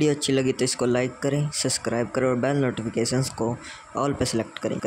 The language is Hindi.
वीडियो अच्छी लगी तो इसको लाइक करें, सब्सक्राइब करें और बेल नोटिफिकेशंस को ऑल पे सेलेक्ट करें।